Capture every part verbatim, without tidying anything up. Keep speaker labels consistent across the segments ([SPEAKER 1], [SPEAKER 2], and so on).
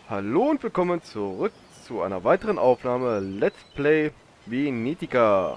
[SPEAKER 1] Hallo und willkommen zurück zu einer weiteren Aufnahme Let's Play Venetica.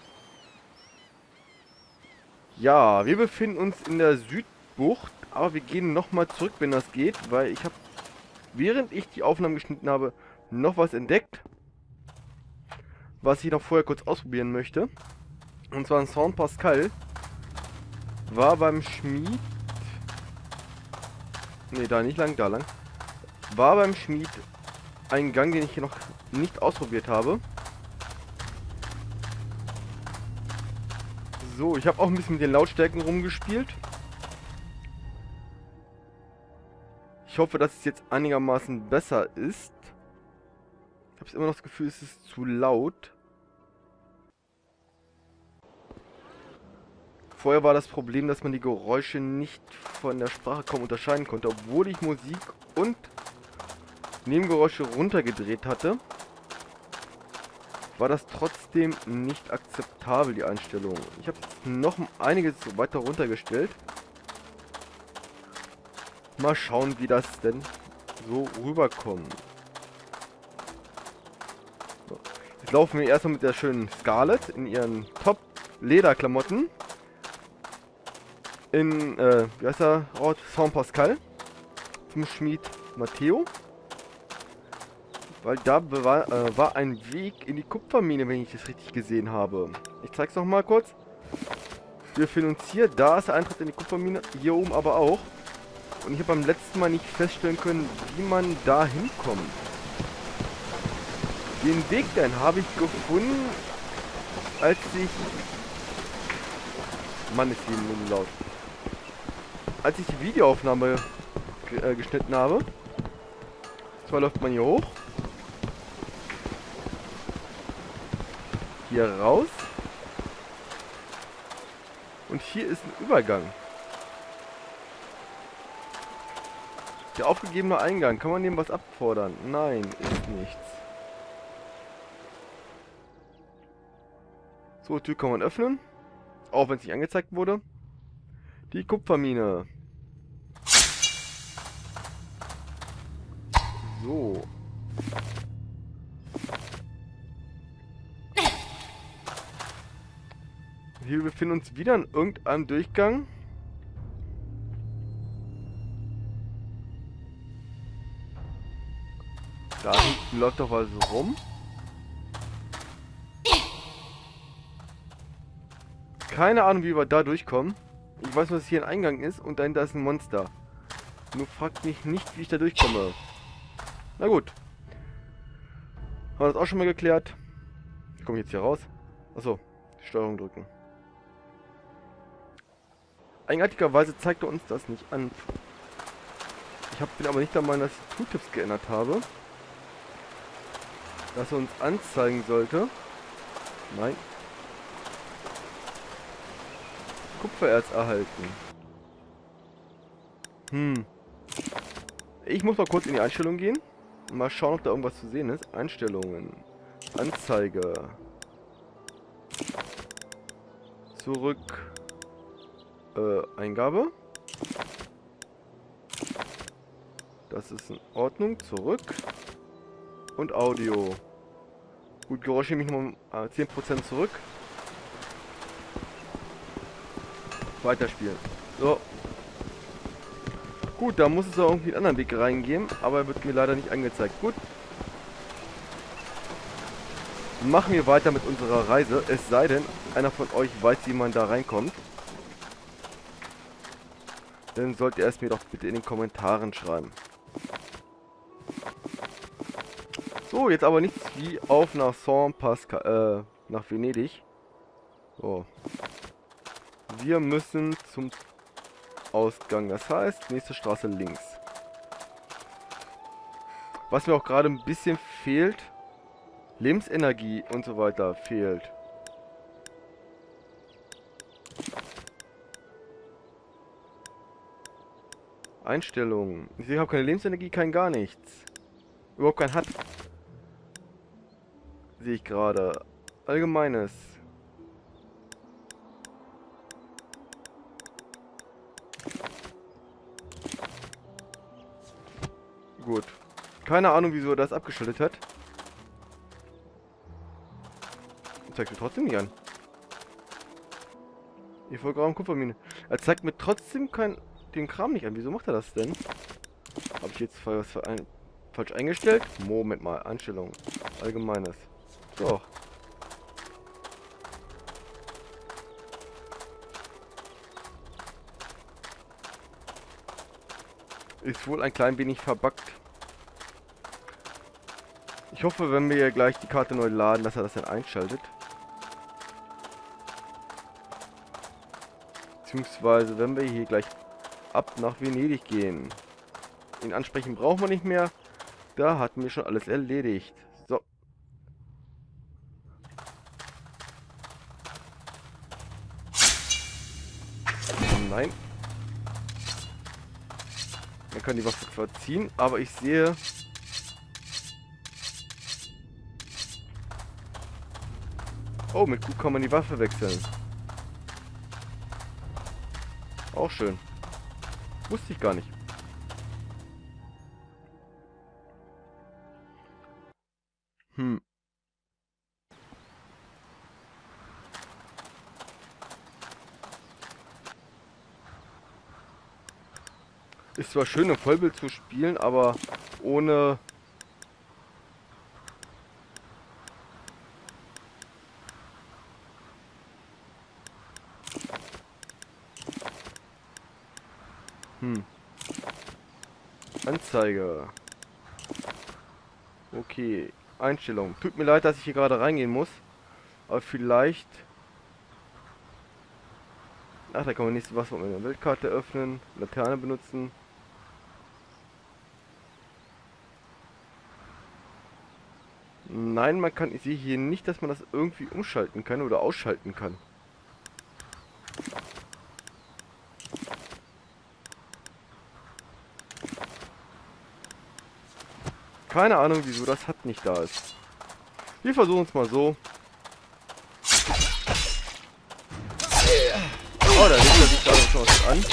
[SPEAKER 1] Ja, wir befinden uns in der Südbucht, aber wir gehen nochmal zurück, wenn das geht, weil ich habe, während ich die Aufnahmen geschnitten habe, noch was entdeckt, was ich noch vorher kurz ausprobieren möchte. Und zwar ein Saint Pascal war beim Schmied, ne, da nicht lang, da lang, war beim Schmied ein Gang, den ich hier noch nicht ausprobiert habe. So, ich habe auch ein bisschen mit den Lautstärken rumgespielt. Ich hoffe, dass es jetzt einigermaßen besser ist. Ich habe immer noch das Gefühl, es ist zu laut. Vorher war das Problem, dass man die Geräusche nicht von der Sprache kaum unterscheiden konnte, obwohl ich Musik und Nebengeräusche runtergedreht hatte. War das trotzdem nicht akzeptabel, die Einstellung. Ich habe noch einiges weiter runtergestellt. Mal schauen, wie das denn so rüberkommt. So. Jetzt laufen wir erstmal mit der schönen Scarlett in ihren Top-Lederklamotten. In, äh, wie heißt der Ort? Saint Pascal. Zum Schmied Matteo. Weil da war, äh, war ein Weg in die Kupfermine, wenn ich das richtig gesehen habe. Ich zeig's noch mal kurz. Wir befinden uns hier. Da ist der Eintritt in die Kupfermine. Hier oben aber auch. Und ich habe beim letzten Mal nicht feststellen können, wie man da hinkommt. Den Weg dann habe ich gefunden, als ich... Mann, ist hier laut. Als ich die Videoaufnahme ge äh, geschnitten habe. Zwar läuft man hier hoch. Hier raus. Und hier ist ein Übergang. Der aufgegebene Eingang. Kann man dem was abfordern? Nein, ist nichts. So, Tür kann man öffnen. Auch wenn es nicht angezeigt wurde. Die Kupfermine. So. Wir befinden uns wieder in irgendeinem Durchgang. Da hinten läuft doch was rum. Keine Ahnung, wie wir da durchkommen. Ich weiß nur, dass hier ein Eingang ist und dahinter ist ein Monster. Nur fragt mich nicht, wie ich da durchkomme. Na gut. Haben wir das auch schon mal geklärt. Ich komme jetzt hier raus. Achso, Steuerung drücken. Eigenartigerweise zeigt er uns das nicht an. Ich hab, bin aber nicht der Meinung, dass ich Tooltips geändert habe. Dass er uns anzeigen sollte. Nein. Kupfererz erhalten. Hm. Ich muss mal kurz in die Einstellung gehen. Mal schauen, ob da irgendwas zu sehen ist. Einstellungen. Anzeige. Zurück. Äh, Eingabe. Das ist in Ordnung. Zurück. Und Audio. Gut, Geräusche nehme ich nochmal äh, zehn Prozent zurück. Weiterspielen. So. Gut, da muss es auch irgendwie einen anderen Weg reingehen, aber er wird mir leider nicht angezeigt. Gut. Machen wir weiter mit unserer Reise. Es sei denn, einer von euch weiß, wie man da reinkommt. Dann sollt ihr es mir doch bitte in den Kommentaren schreiben. So, jetzt aber nichts wie auf nach Saint Pascal, äh, nach Venedig. So. Wir müssen zum Ausgang. Das heißt, nächste Straße links. Was mir auch gerade ein bisschen fehlt, Lebensenergie und so weiter fehlt. Einstellungen. Ich habe keine Lebensenergie, kein gar nichts. Überhaupt kein H U D. Sehe ich gerade. Allgemeines. Gut. Keine Ahnung, wieso er das abgeschaltet hat. Zeigt mir trotzdem nicht an. Evograum Kupfermine. Er zeigt mir trotzdem kein, den Kram nicht an. Wieso macht er das denn? Habe ich jetzt was ein, falsch eingestellt? Moment mal. Einstellung. Allgemeines. So. Ist wohl ein klein wenig verbuggt. Ich hoffe, wenn wir gleich die Karte neu laden, dass er das dann einschaltet. Beziehungsweise, wenn wir hier gleich ab nach Venedig gehen. Ihn ansprechen brauchen wir nicht mehr. Da hatten wir schon alles erledigt. So. Nein. Man kann die Waffe zwar ziehen, aber ich sehe... Oh, mit Q kann man die Waffe wechseln. Auch schön. Wusste ich gar nicht. Hm. Ist zwar schön im Vollbild zu spielen, aber ohne... Hm. Anzeige. Okay. Einstellung. Tut mir leid, dass ich hier gerade reingehen muss. Aber vielleicht... Ach, da kann man nächste was mit einer Weltkarte öffnen. Laterne benutzen. Nein, man kann... Ich sehe hier nicht, dass man das irgendwie umschalten kann oder ausschalten kann. Keine Ahnung, wieso das H U D nicht da ist. Wir versuchen es mal so. Oh, da legt er sich gerade schon was an.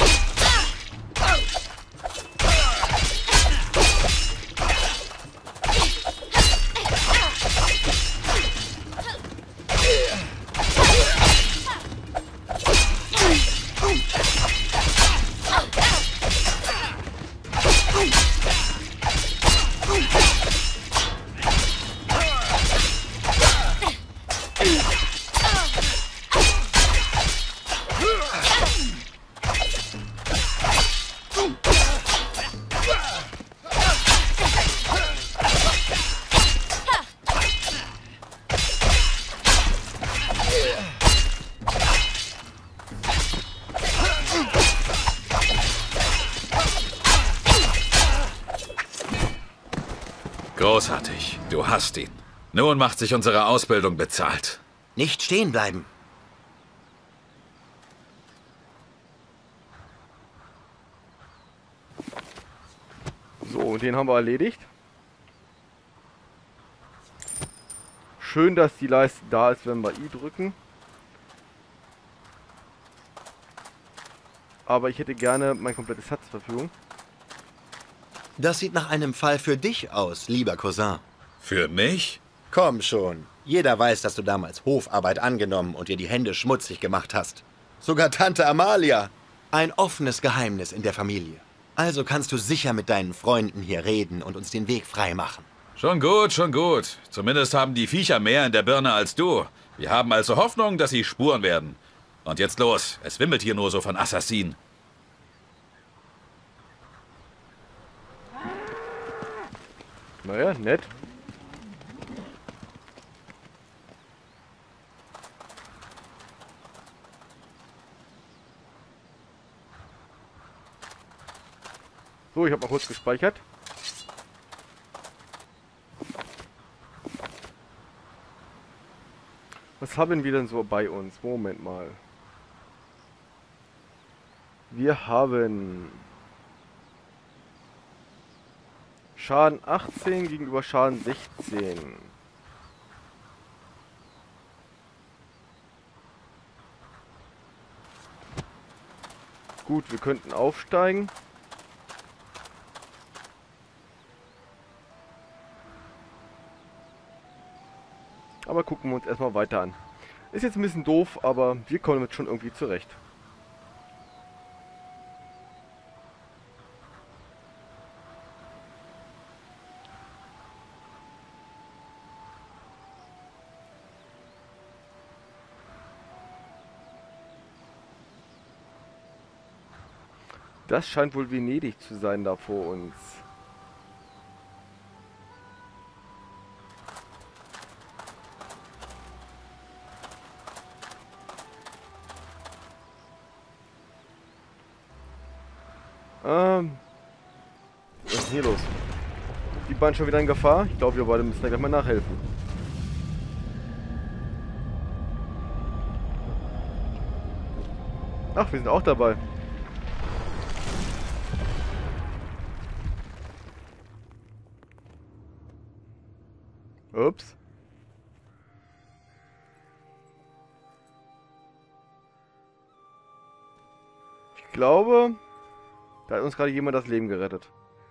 [SPEAKER 2] Großartig. Du hast ihn. Nun macht sich unsere Ausbildung bezahlt.
[SPEAKER 3] Nicht stehen bleiben.
[SPEAKER 1] So, den haben wir erledigt. Schön, dass die Leiste da ist, wenn wir I drücken. Aber ich hätte gerne mein komplettes H U D zur Verfügung.
[SPEAKER 3] Das sieht nach einem Fall für dich aus, lieber Cousin.
[SPEAKER 2] Für mich?
[SPEAKER 3] Komm schon. Jeder weiß, dass du damals Hofarbeit angenommen und dir die Hände schmutzig gemacht hast. Sogar Tante Amalia. Ein offenes Geheimnis in der Familie. Also kannst du sicher mit deinen Freunden hier reden und uns den Weg frei machen.
[SPEAKER 2] Schon gut, schon gut. Zumindest haben die Viecher mehr in der Birne als du. Wir haben also Hoffnung, dass sie Spuren werden. Und jetzt los. Es wimmelt hier nur so von Assassinen.
[SPEAKER 1] Naja, nett. So, ich habe mal kurz gespeichert. Was haben wir denn so bei uns? Moment mal. Wir haben Schaden achtzehn gegenüber Schaden sechzehn. Gut, wir könnten aufsteigen. Aber gucken wir uns erstmal weiter an. Ist jetzt ein bisschen doof, aber wir kommen damit schon irgendwie zurecht. Das scheint wohl Venedig zu sein da vor uns. Ähm. Was ist denn hier los? Die beiden schon wieder in Gefahr? Ich glaube, wir beide müssen da gleich mal nachhelfen. Ach, wir sind auch dabei. Ups. Ich glaube, da hat uns gerade jemand das Leben gerettet.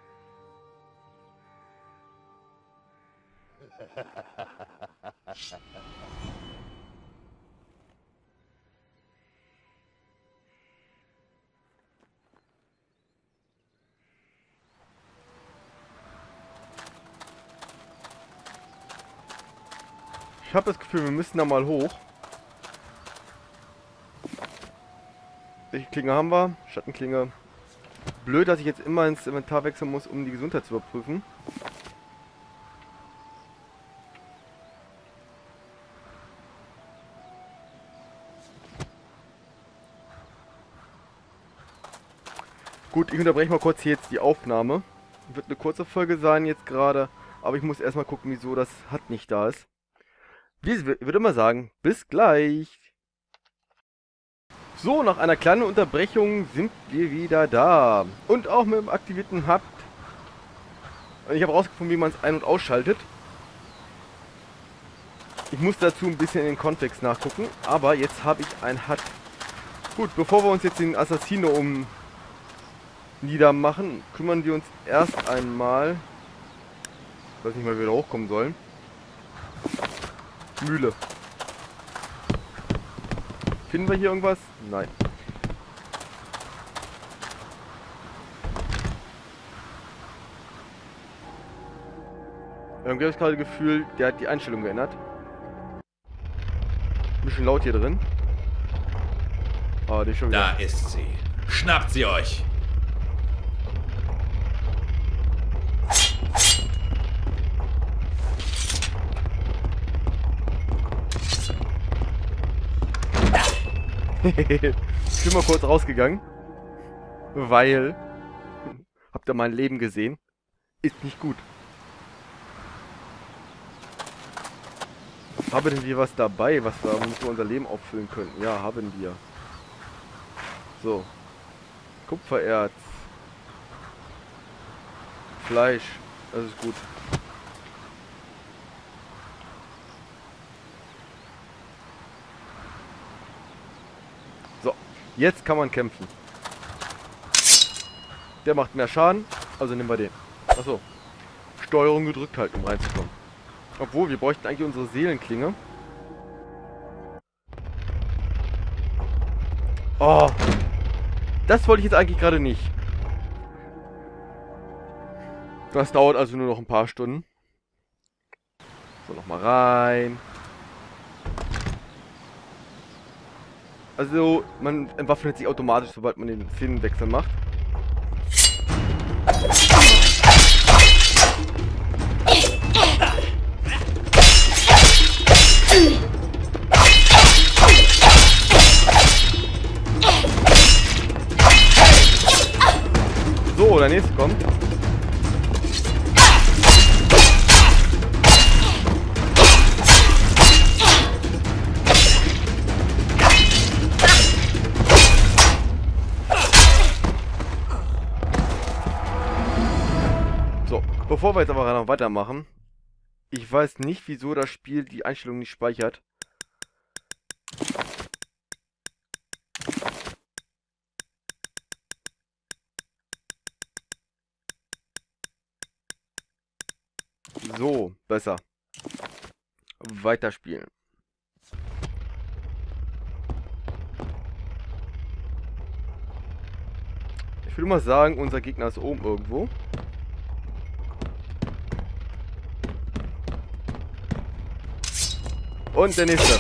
[SPEAKER 1] Ich habe das Gefühl, wir müssen da mal hoch. Welche Klinge haben wir? Schattenklinge. Blöd, dass ich jetzt immer ins Inventar wechseln muss, um die Gesundheit zu überprüfen. Gut, ich unterbreche mal kurz hier jetzt die Aufnahme. Wird eine kurze Folge sein jetzt gerade, aber ich muss erstmal gucken, wieso das Hut nicht da ist. Ich würde immer sagen, bis gleich. So, nach einer kleinen Unterbrechung sind wir wieder da. Und auch mit dem aktivierten Hut. Ich habe rausgefunden, wie man es ein- und ausschaltet. Ich muss dazu ein bisschen in den Kontext nachgucken, aber jetzt habe ich ein Hut. Gut, bevor wir uns jetzt den Assassino um niedermachen, kümmern wir uns erst einmal. Ich weiß nicht mal, wie wir da hochkommen sollen. Mühle. Finden wir hier irgendwas? Nein. Irgendwie habe ich gerade das Gefühl, der hat die Einstellung geändert. Ein bisschen laut hier drin. Ah, die ist schon wieder.
[SPEAKER 2] Da ist sie. Schnappt sie euch!
[SPEAKER 1] Ich bin mal kurz rausgegangen. Weil. Habt ihr mein Leben gesehen? Ist nicht gut. Haben denn wir was dabei, was wir, womit wir unser Leben auffüllen könnten? Ja, haben wir. So. Kupfererz. Fleisch. Das ist gut. So. Jetzt kann man kämpfen. Der macht mehr Schaden. Also nehmen wir den. Achso. Steuerung gedrückt halten, um reinzukommen. Obwohl, wir bräuchten eigentlich unsere Seelenklinge. Oh. Das wollte ich jetzt eigentlich gerade nicht. Das dauert also nur noch ein paar Stunden. So, nochmal rein. Also, man entwaffnet sich automatisch, sobald man den Szenenwechsel macht. So, der nächste kommt. So, bevor wir jetzt aber noch weitermachen, ich weiß nicht, wieso das Spiel die Einstellung nicht speichert. So, besser. weiterspielen. Ich würde mal sagen, unser Gegner ist oben irgendwo. Und der nächste.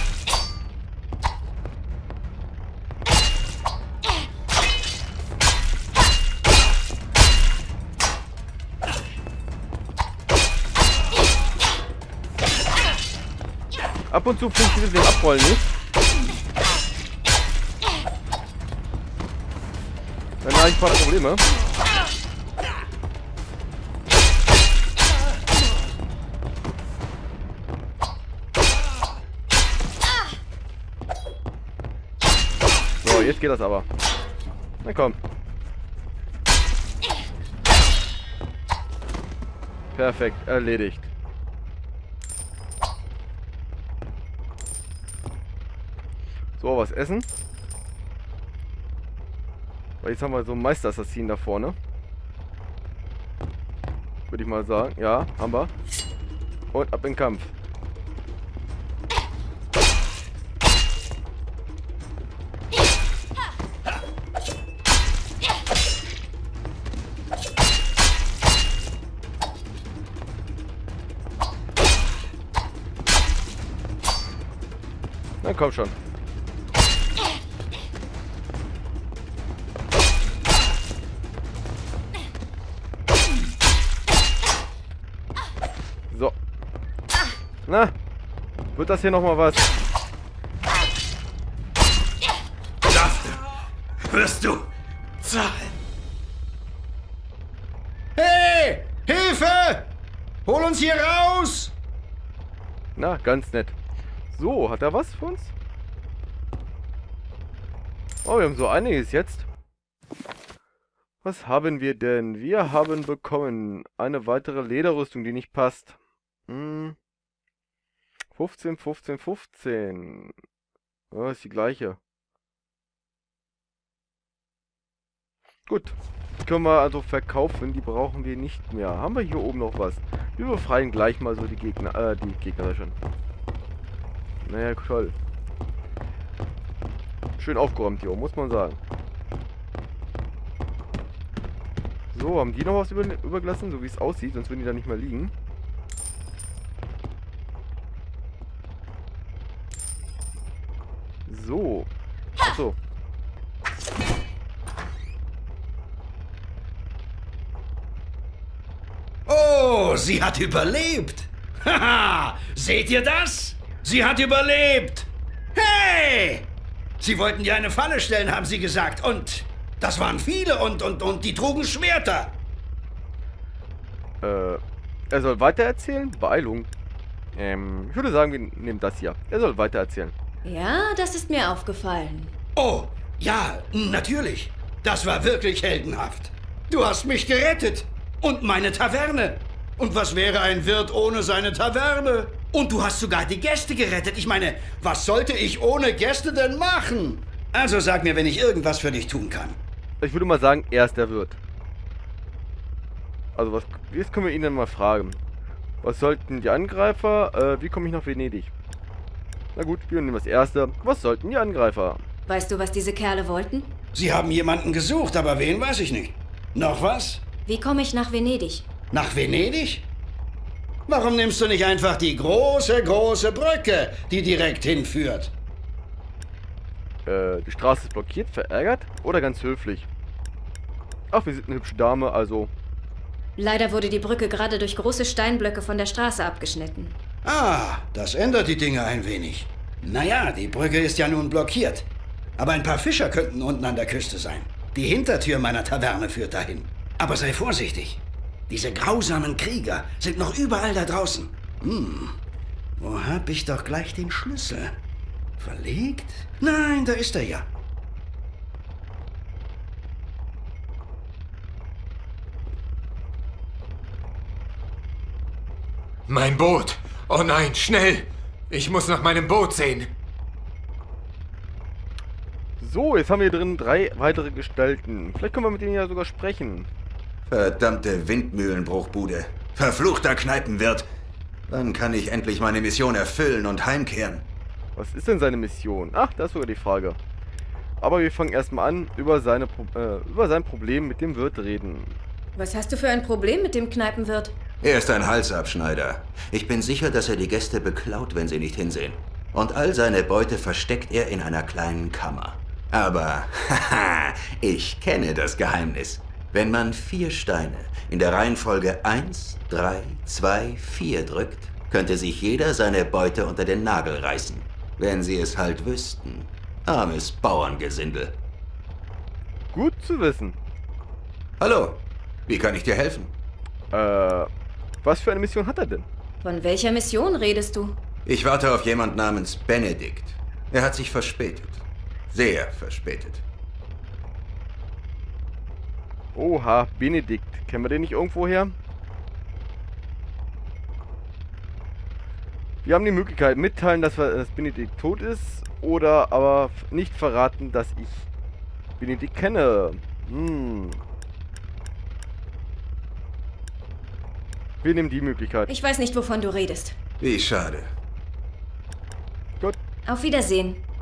[SPEAKER 1] Ab und zu funktioniert das Abrollen nicht. Dann habe ich ein paar Probleme. So, jetzt geht das aber. Na komm. Perfekt, erledigt. So, was essen. Weil jetzt haben wir so einen Meisterassassinen da vorne. Würde ich mal sagen. Ja, haben wir. Und ab in den Kampf. Na komm schon. So. Na, wird das hier nochmal was?
[SPEAKER 3] Dafür wirst du zahlen. Hey! Hilfe! Hol uns hier raus!
[SPEAKER 1] Na, ganz nett. So, hat er was für uns? Oh, wir haben so einiges jetzt. Was haben wir denn? Wir haben bekommen eine weitere Lederrüstung, die nicht passt. Hm. fünfzehn, fünfzehn, fünfzehn. Oh, ist die gleiche. Gut. Die können wir also verkaufen. Die brauchen wir nicht mehr. Haben wir hier oben noch was? Wir befreien gleich mal so die Gegner. Äh, die Gegner schon. Naja, toll. Schön aufgeräumt hier, muss man sagen. So, haben die noch was über, übergelassen, so wie es aussieht, sonst würden die da nicht mehr liegen. So. Achso.
[SPEAKER 4] Oh, sie hat überlebt. Haha, seht ihr das? Sie hat überlebt. Hey! Sie wollten dir eine Falle stellen, haben sie gesagt. Und das waren viele und, und, und die trugen Schwerter.
[SPEAKER 1] Äh, er soll weitererzählen? Beeilung. Ähm, ich würde sagen, wir nehmen das hier. Er soll weitererzählen.
[SPEAKER 5] Ja, das ist mir aufgefallen.
[SPEAKER 4] Oh, ja, natürlich. Das war wirklich heldenhaft. Du hast mich gerettet. Und meine Taverne. Und was wäre ein Wirt ohne seine Taverne? Und du hast sogar die Gäste gerettet. Ich meine, was sollte ich ohne Gäste denn machen? Also sag mir, wenn ich irgendwas für dich tun kann.
[SPEAKER 1] Ich würde mal sagen, er ist der Wirt. Also was, jetzt können wir ihn dann mal fragen. Was sollten die Angreifer, äh, wie komme ich nach Venedig? Na gut, wir nehmen das erste. Was sollten die Angreifer?
[SPEAKER 5] Weißt du, was diese Kerle wollten?
[SPEAKER 4] Sie haben jemanden gesucht, aber wen weiß ich nicht. Noch was?
[SPEAKER 5] Wie komme ich nach Venedig?
[SPEAKER 4] Nach Venedig? Warum nimmst du nicht einfach die große, große Brücke, die direkt hinführt?
[SPEAKER 1] Äh, die Straße ist blockiert, verärgert oder ganz höflich? Ach, wir sind eine hübsche Dame, also...
[SPEAKER 5] Leider wurde die Brücke gerade durch große Steinblöcke von der Straße abgeschnitten.
[SPEAKER 4] Ah, das ändert die Dinge ein wenig. Naja, die Brücke ist ja nun blockiert. Aber ein paar Fischer könnten unten an der Küste sein. Die Hintertür meiner Taverne führt dahin. Aber sei vorsichtig. Diese grausamen Krieger sind noch überall da draußen. Hm, wo hab ich doch gleich den Schlüssel? Verlegt? Nein, da ist er ja.
[SPEAKER 6] Mein Boot! Oh nein, schnell! Ich muss nach meinem Boot sehen.
[SPEAKER 1] So, jetzt haben wir hier drin drei weitere Gestalten. Vielleicht können wir mit denen ja sogar sprechen.
[SPEAKER 7] Verdammte Windmühlenbruchbude. Verfluchter Kneipenwirt.
[SPEAKER 3] Dann kann ich endlich meine Mission erfüllen und heimkehren.
[SPEAKER 1] Was ist denn seine Mission? Ach, das ist sogar die Frage. Aber wir fangen erstmal an, über, seine Pro äh, über sein Problem mit dem Wirt reden.
[SPEAKER 5] Was hast du für ein Problem mit dem Kneipenwirt?
[SPEAKER 3] Er ist ein Halsabschneider. Ich bin sicher, dass er die Gäste beklaut, wenn sie nicht hinsehen. Und all seine Beute versteckt er in einer kleinen Kammer. Aber, haha, ich kenne das Geheimnis. Wenn man vier Steine in der Reihenfolge eins, drei, zwei, vier drückt, könnte sich jeder seine Beute unter den Nagel reißen. Wenn sie es halt wüssten. Armes Bauerngesindel.
[SPEAKER 1] Gut zu wissen.
[SPEAKER 3] Hallo, wie kann ich dir helfen?
[SPEAKER 1] Äh, was für eine Mission hat er denn?
[SPEAKER 5] Von welcher Mission redest du?
[SPEAKER 3] Ich warte auf jemand namens Benedikt. Er hat sich verspätet. Sehr verspätet.
[SPEAKER 1] Oha, Benedikt. Kennen wir den nicht irgendwo her? Wir haben die Möglichkeit, mitteilen, dass, wir, dass Benedikt tot ist, oder aber nicht verraten, dass ich Benedikt kenne. Hm. Wir nehmen die Möglichkeit.
[SPEAKER 5] Ich weiß nicht, wovon du redest.
[SPEAKER 3] Wie schade.
[SPEAKER 1] Gut.
[SPEAKER 5] Auf Wiedersehen.